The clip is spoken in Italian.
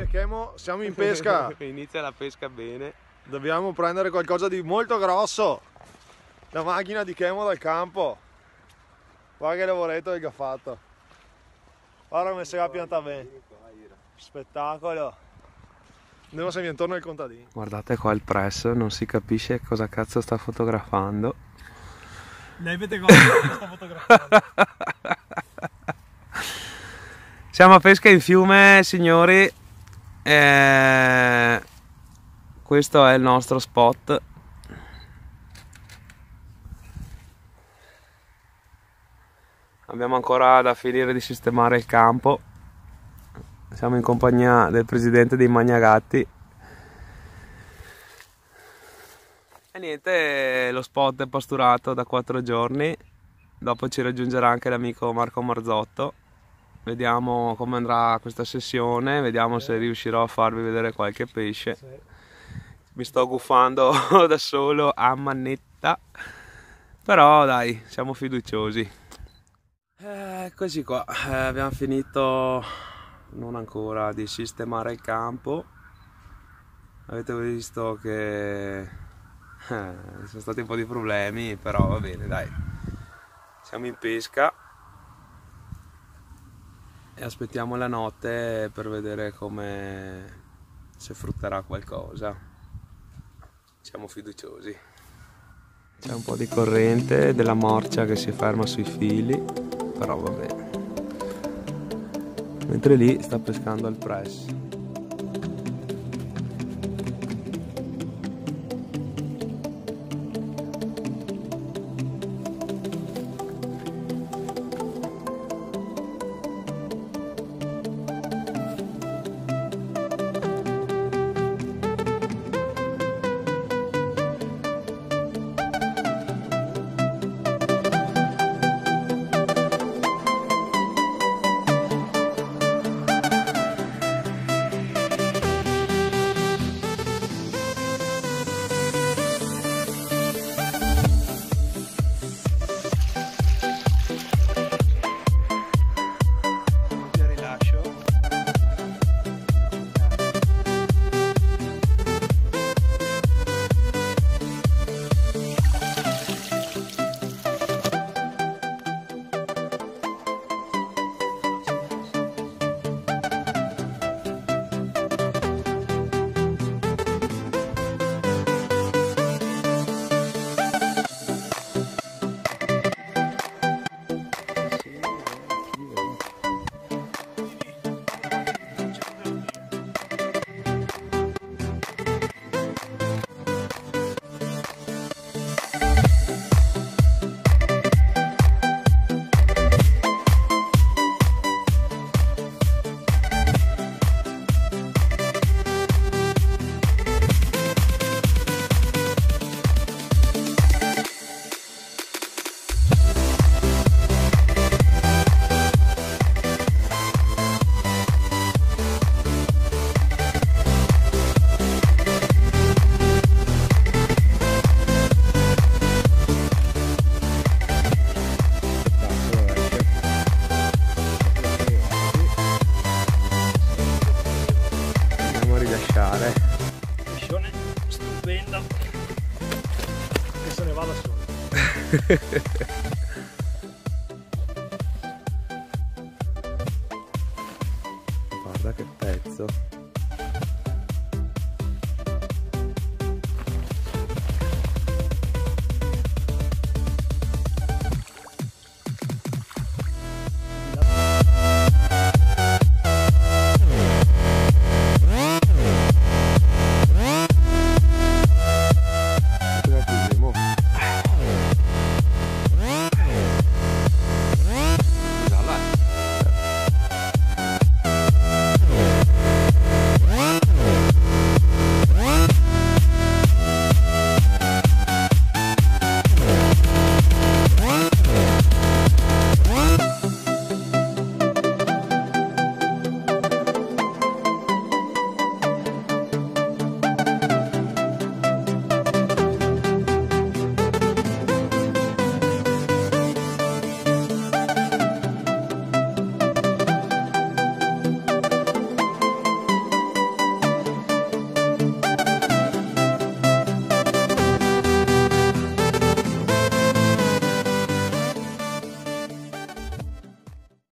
Chemo, siamo in pesca. Inizia la pesca bene. Dobbiamo prendere qualcosa di molto grosso. La macchina di Chemo dal campo. Guarda che lavoretto che ha fatto. Guarda come si va a piantare bene. Spettacolo. Andiamo se mi intorno al contadino. Guardate qua il press, non si capisce cosa cazzo sta fotografando. Lei vede cosa sta fotografando. Siamo a pesca in fiume, signori. Questo è il nostro spot. Abbiamo ancora da finire di sistemare il campo. Siamo in compagnia del presidente dei Magnagatti. E niente, lo spot è pasturato da 4 giorni. Dopo ci raggiungerà anche l'amico Marco Marzotto. Vediamo come andrà questa sessione, vediamo se riuscirò a farvi vedere qualche pesce. Mi sto gufando da solo a manetta, però dai, siamo fiduciosi. Eccoci qua, abbiamo finito, non ancora, di sistemare il campo. Avete visto che sono stati un po' di problemi, però va bene, dai. Siamo in pesca e aspettiamo la notte per vedere come, se frutterà qualcosa. Siamo fiduciosi. C'è un po' di corrente, della morcia che si ferma sui fili, però va bene. Mentre lì sta pescando al press. Missione stupenda che se ne va da solo.